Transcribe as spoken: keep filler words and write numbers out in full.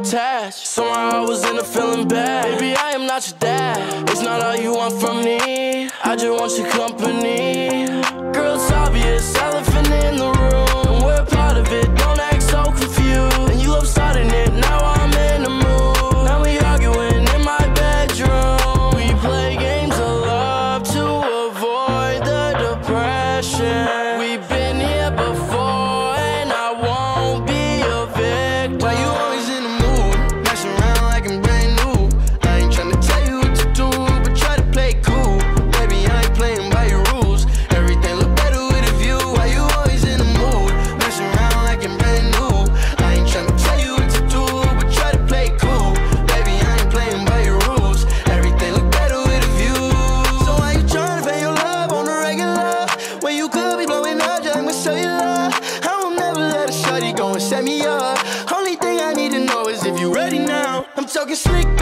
attached. Somehow I was in a feeling bad. Baby, I am not your dad. It's not all you want from me. I just want your company. Girl, it's obvious, elephant in the room, and we're part of it. Don't act so confused. And you love starting it. Now I'm in the mood. Now we arguing in my bedroom. We play games of love to avoid the depression. We've been here before, and I won't be a victim. Why you always in the mood? Messing around like I'm brand new. I ain't tryna tell you what to do, but try to play cool. Baby, I ain't playing by your rules. Everything look better with a view. Why you always in the mood? Messing around like I'm brand new. I ain't tryna tell you what to do, but try to play cool. Baby, I ain't playing by your rules. Everything look better with a view. So why you tryna pay your love on the regular when you could be blowing up just like my cellular? I will never let a shawty go and set me up. Only thing I need to know is if you ready now. I'm talking slick